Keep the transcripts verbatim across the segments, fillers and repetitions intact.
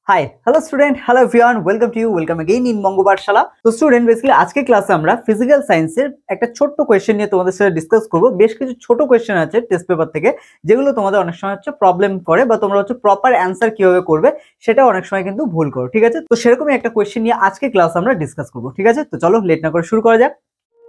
High hello student, hello everyone, welcome to you, welcome again in Banga Pathshala. তো student, basically আজকে ক্লাসে আমরা physical সায়েন্সের একটা ছোট্ট কোয়েশ্চেন নিয়ে তোমাদের সাথে ডিসকাস করব। বেশ কিছু ছোট কোয়েশ্চেন আছে টেস্ট পেপার থেকে, যেগুলো তোমাদের অনেক সময় হচ্ছে প্রবলেম করে বা তোমরা হচ্ছে প্রপার অ্যান্সার কিভাবে করবে সেটা অনেক সময় কিন্তু ভুল করো। ঠিক আছে, তো সেরকমই একটা কোয়েশ্চেন নিয়ে আজকে ক্লাস আমরা ডিসকাস করব। ঠিক আছে, তো চলো লেট না করে শুরু করা যাক।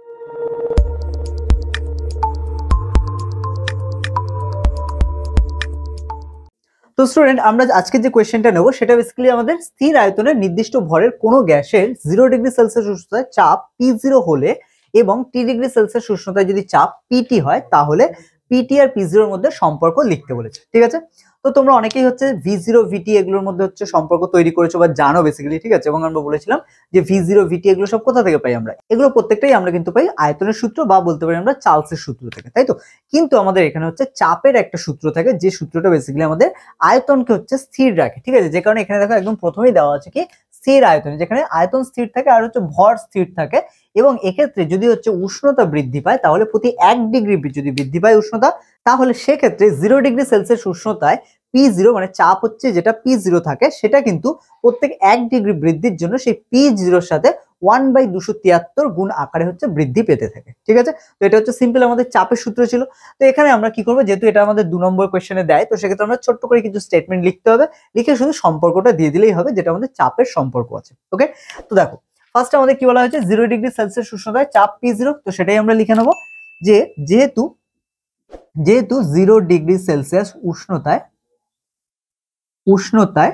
তো স্টুডেন্ট, আমরা আজকে যে কোয়েশ্চেনটা নেব সেটা বেসিক্যালি আমাদের স্থির আয়তনের নির্দিষ্ট ভরের কোনো গ্যাসের জিরো ডিগ্রি সেলসিয়াস উষ্ণতায় চাপ পি জিরো হলে এবং টি ডিগ্রি সেলসিয়াস উষ্ণতায় যদি চাপ পিটি হয় তাহলে পিটি আর পি জিরোর মধ্যে সম্পর্ক লিখতে বলেছে। ঠিক আছে, তো তোমরা অনেকেই হচ্ছে ভি জিরো ভিটি এগুলোর মধ্যে হচ্ছে সম্পর্ক তৈরি করেছো বা জানো বেসিক্যালি। ঠিক আছে, এবং আমরা বলেছিলাম যে ভি জিরো ভিটি এগুলো সব কোথা থেকে পাই আমরা, এগুলো প্রত্যেকটাই আমরা কিন্তু পাই আয়তনের সূত্র বা বলতে পারি আমরা চার্লসের সূত্র থেকে, তাই তো। কিন্তু আমাদের এখানে হচ্ছে চাপের একটা সূত্র থাকে, যে সূত্রটা বেসিক্যালি আমাদের আয়তনকে হচ্ছে স্থির রাখে। ঠিক আছে, যে কারণে এখানে দেখো একদম প্রথমেই দেওয়া আছে কি স্থির আয়তন, যেখানে আয়তন স্থির থাকে আর হচ্ছে ভর স্থির থাকে। এবং এক্ষেত্রে যদি হচ্ছে উষ্ণতা বৃদ্ধি পায় তাহলে প্রতি এক ডিগ্রি যদি বৃদ্ধি পায় উষ্ণতা, তাহলে সেক্ষেত্রে জিরো ডিগ্রি সেলসিয়াস উষ্ণতায় পি জিরো মানে চাপ হচ্ছে যেটা পি জিরো থাকে সেটা কিন্তু প্রত্যেক এক ডিগ্রি বৃদ্ধির জন্য সেই পি জিরোর সাথে ওয়ান বাই দুশো তিয়াত্তর গুণ আকারে হচ্ছে বৃদ্ধি পেতে থাকে। ঠিক আছে, তো এটা হচ্ছে সিম্পল আমাদের চাপের সূত্র ছিল। তো এখানে আমরা কি করবো, যেহেতু এটা আমাদের দু নম্বর কোয়েশ্চেনে দেয়, তো সেক্ষেত্রে আমরা ছোট্ট করে কিছু স্টেটমেন্ট লিখতে হবে, লিখে শুধু সম্পর্কটা দিয়ে দিলেই হবে, যেটা আমাদের চাপের সম্পর্ক আছে। ওকে, তো দেখো ফার্স্ট আমাদের কি বলা হয়েছে, জিরো ডিগ্রি সেলসিয়াস উষ্ণতায় চাপ পি জিরো, তো সেটাই আমরা লিখে নেবো যে যেহেতু যেহেতু জিরো ডিগ্রি সেলসিয়াস উষ্ণতায় উষ্ণতায়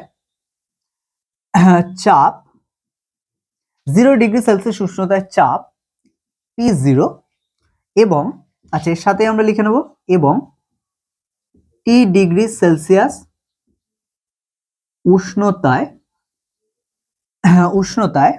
চাপ জিরো ডিগ্রি সেলসিয়াস উষ্ণতায় চাপ পি জিরো এবং আচ্ছা এর সাথে আমরা লিখে নেব এবং টি ডিগ্রি সেলসিয়াস উষ্ণতায় উষ্ণতায়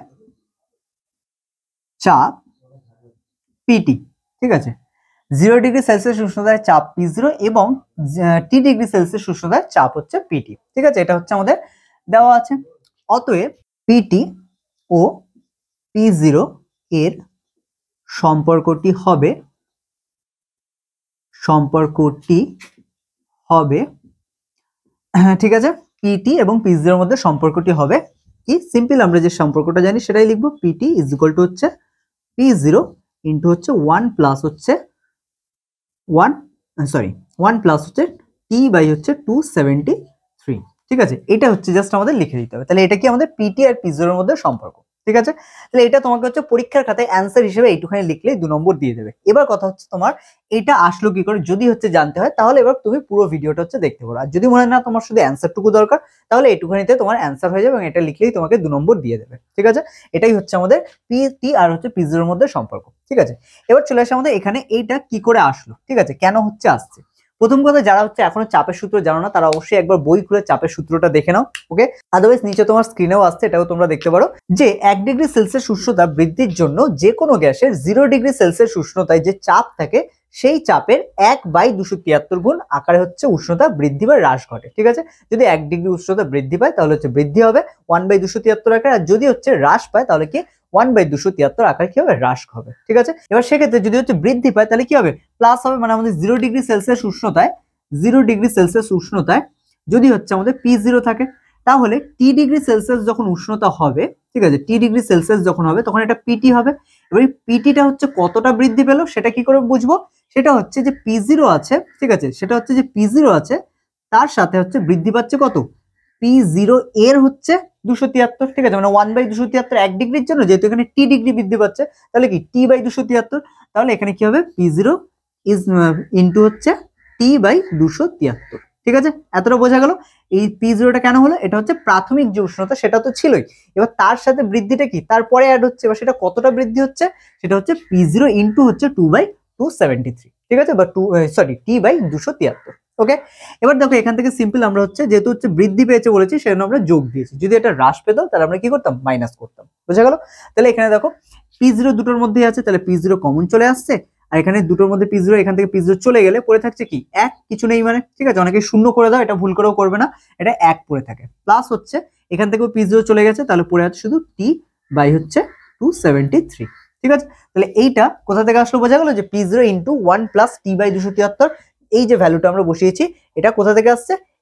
চাপ পিটি। ঠিক আছে, জিরো ডিগ্রি সেলসিয়াস উষ্ণতায় চাপ পি জিরো এবং টি ডিগ্রি সেলসিয়াস উষ্ণতায় চাপ হচ্ছে পিটি। ঠিক আছে, এটা হচ্ছে আমাদের দেওয়া আছে। অতএব পিটি ও পি জিরো এর সম্পর্কটি হবে সম্পর্কটি হবে ঠিক আছে, পিটি এবং পি জিরোর মধ্যে সম্পর্কটি হবে কি সিম্পল, আমরা যে সম্পর্কটা জানি সেটাই লিখবো। পিটি ইজ ইকুয়াল টু হচ্ছে পি জিরো ইন্টু হচ্ছে ওয়ান প্লাস হচ্ছে ওয়ান সরি ওয়ান প্লাস হচ্ছে টি বাই হচ্ছে টু সেভেন্টি থ্রি। ঠিক আছে, এটা হচ্ছে জাস্ট আমাদের লিখে দিতে হবে। তাহলে এটা কি আমাদের পিটি আর পি জিরোর মধ্যে সম্পর্ক। ঠিক আছে, তাহলে এটা তোমাকে হচ্ছে পরীক্ষার খাতায় অ্যান্সার হিসেবে এইটুখানি লিখলেই দু নম্বর দিয়ে দেবে। এবার কথা হচ্ছে তোমার এটা আসলো কি করে, যদি হচ্ছে জানতে হয় তাহলে এবার তুমি পুরো ভিডিওটা হচ্ছে দেখতে পারো। আর যদি মনে হয় না তোমার শুধু অ্যান্সারটুকু দরকার, তাহলে এইটুখানিতে তোমার অ্যান্সার হয়ে যাবে এবং এটা লিখলেই তোমাকে দু নম্বর দিয়ে দেবে। ঠিক আছে, এটাই হচ্ছে আমাদের পিটি আর হচ্ছে পি জিরোর মধ্যে সম্পর্ক। ঠিক আছে, এবার চলে আসে আমাদের এখানে এইটা কি করে আসলো। ঠিক আছে, কেন হচ্ছে আসছে। প্রথম কথা, যারা হচ্ছে এখনো চাপের সূত্র জানো না তারা অবশ্যই একবার বই খুলে চাপের সূত্রটা দেখে নাও। ওকে, আদারওয়াইজ নিচে তোমার স্ক্রিনেও আসছে, এটাও তোমরা দেখতে পারো যে এক ডিগ্রি সেলসিয়াস উষ্ণতা বৃদ্ধির জন্য যে কোনো গ্যাসের জিরো ডিগ্রি সেলসিয়াস উষ্ণতায় যে চাপ থাকে সেই চাপের এক বাই দুশো তিয়াত্তর গুণ আকারে হচ্ছে উষ্ণতা বৃদ্ধি বা হ্রাস ঘটে। ঠিক আছে, যদি এক ডিগ্রি উষ্ণতা বৃদ্ধি পায় তাহলে হচ্ছে বৃদ্ধি হবে ওয়ান বাই দুশো তিয়াত্তর আকারে, আর যদি হচ্ছে হ্রাস পায় তাহলে কি ওয়ান বাই দুশো তিয়াত্তর আকারে কি হবে, হ্রাস হবে। ঠিক আছে, এবার সেক্ষেত্রে যদি হচ্ছে বৃদ্ধি পায় তাহলে কি হবে, প্লাস হবে। মানে আমাদের জিরো ডিগ্রি সেলসিয়াস উষ্ণতায় জিরো ডিগ্রি সেলসিয়াস উষ্ণতায় যদি হচ্ছে আমাদের পি জিরো থাকে, তাহলে টি ডিগ্রি সেলসিয়াস যখন উষ্ণতা হবে, ঠিক আছে, টি ডিগ্রি সেলসিয়াস যখন হবে তখন এটা পিটি হবে। এবার পিটিটা হচ্ছে কতটা বৃদ্ধি পেল সেটা কি করে বুঝবো, সেটা হচ্ছে যে পি জিরো আছে, ঠিক আছে, সেটা হচ্ছে যে পি জিরো আছে তার সাথে হচ্ছে বৃদ্ধি পাচ্ছে কত, পি জিরো এর হচ্ছে দুশো তিয়াত্তর। ঠিক আছে, মানে ওয়ান বাই দুশো তিয়াত্তর এক ডিগ্রির জন্য, যেহেতু এখানে টি ডিগ্রি বৃদ্ধি পাচ্ছে তাহলে কি টি বাই দুশো তিয়াত্তর, তাহলে এখানে কি হবে পি জিরো ইজ ইন্টু হচ্ছে টি বাই দুশো তিয়াত্তর। ঠিক আছে, এতটা বোঝা গেল। এই পি জিরোটা কেন হলো, এটা হচ্ছে প্রাথমিক যে উষ্ণতা সেটা তো ছিলই, এবার তার সাথে বৃদ্ধিটা কি তারপরে অ্যাড হচ্ছে, এবার সেটা কতটা বৃদ্ধি হচ্ছে, সেটা হচ্ছে পি জিরো ইন্টু হচ্ছে two by two seventy three. ঠিক আছে, বা টু সরি টি বাই দুশো তিয়াত্তর। ওকে, এবার দেখো এখান থেকে সিম্পল আমরা হচ্ছে যেহেতু হচ্ছে বৃদ্ধি পেয়েছে বলেছি সেজন্য আমরা যোগ দিয়েছি, যদি এটা হ্রাস পেত তাহলে আমরা কি করতাম, মাইনাস করতাম। বোঝা গেল। তাহলে এখানে দেখো পি জিরো দুটোর মধ্যেই আছে, তাহলে পি জিরো কমন চলে আসছে, আর এখানে দুটোর মধ্যে পি জিরো, এখান থেকে পি জিরো চলে গেলে পড়ে থাকছে কি এক, কিছু নেই মানে। ঠিক আছে, অনেকে শূন্য করে দাও, এটা ভুল করেও করবে না, এটা এক পড়ে থাকে। প্লাস হচ্ছে এখান থেকেও পি জিরো চলে গেছে, তাহলে পড়ে আছে শুধু টি বাই হচ্ছে টু সেভেন্টি থ্রি। ঠিক আছে, তাহলে এইটা কোথা থেকে আসলো বোঝা গেল, যে P zero into one plus T by দুশো তিয়াত্তর, এই যে ভ্যালুটা আমরা বসিয়েছি এটা কোথা থেকে আসছে,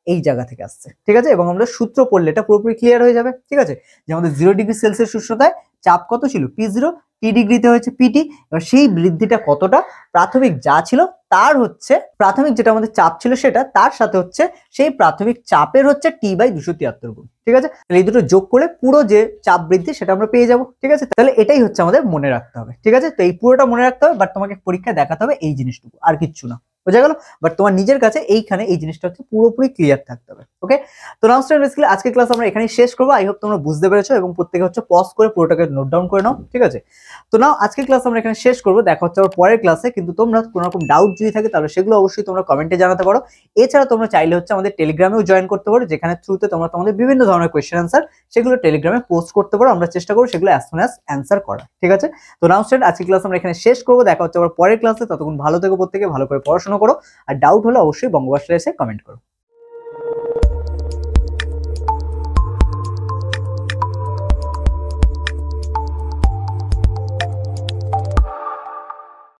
এই জায়গা থেকে আসছে, ঠিক আছে। এবং আমরা সূত্র পড়লে এটা পুরোপুরি ক্লিয়ার হয়ে যাবে, ঠিক আছে। যে আমাদের জিরো ডিগ্রি সেলসিয়াস উষ্ণতায় চাপ কত ছিল, পি জিরো, টি ডিগ্রিতে হয়েছে পিটি। এবার সেই বৃদ্ধিটা কতটা, প্রাথমিক যা ছিল তার হচ্ছে প্রাথমিক যেটা আমাদের চাপ ছিল সেটা, তার সাথে হচ্ছে সেই প্রাথমিক চাপের হচ্ছে টি বাই দুশো তিয়াত্তর গুণ, ঠিক আছে। তাহলে এই দুটো যোগ করে পুরো যে চাপ বৃদ্ধি সেটা আমরা পেয়ে যাব, ঠিক আছে। তাহলে এটাই হচ্ছে আমাদের মনে রাখতে হবে, ঠিক আছে। তো এই পুরোটা মনে রাখতে হবে, বাট তোমাকে পরীক্ষায় দেখাতে হবে এই জিনিসটুকু, আর কিচ্ছু না, বোঝা গেল। বাট তোমার নিজের কাছে এইখানে এই জিনিসটা হচ্ছে পুরোপুরি ক্লিয়ার থাকতে হবে, ওকে। তো নাও স্টুডেন্ট বেসিক্যালি আজকের ক্লাস আমরা এখানেই শেষ করবো। আই হোপ তোমরা বুঝতে পেরেছো এবং প্রত্যেকে হচ্ছে পজ করে পুরোটাকে নোট ডাউন করে নাও, ঠিক আছে। তো নাও আজকের ক্লাস আমরা এখানে শেষ করবো, দেখা হচ্ছে আবার পরের ক্লাসে। কিন্তু তোমরা কোনো রকম ডাউট যদি থাকে তাহলে সেগুলো অবশ্যই তোমরা কমেন্টে জানাতে পারো। এছাড়া তোমরা চাইলে হচ্ছে আমাদের টেলিগ্রামেও জয়েন করতে পারো, যেখানে থ্রুতে তোমরা তোমাদের বিভিন্ন ধরনের কোয়েশ্চেন আনসার সেগুলো টেলিগ্রামে পোস্ট করতে পারো। আমরা চেষ্টা করবো সেগুলো অ্যাজ সুন অ্যাজ অ্যান্সার করা, ঠিক আছে। তো নাও স্টুডেন্ট আজকের ক্লাস আমরা এখানে শেষ করবো, দেখা হচ্ছে আবার পরের ক্লাসে। ততক্ষণ ভালো থেকো, প্রত্যেকে ভালো করে পড়াশোনা করো, আর ডাউট হলে অবশ্যই বঙ্গবাসে এসে কমেন্ট করো।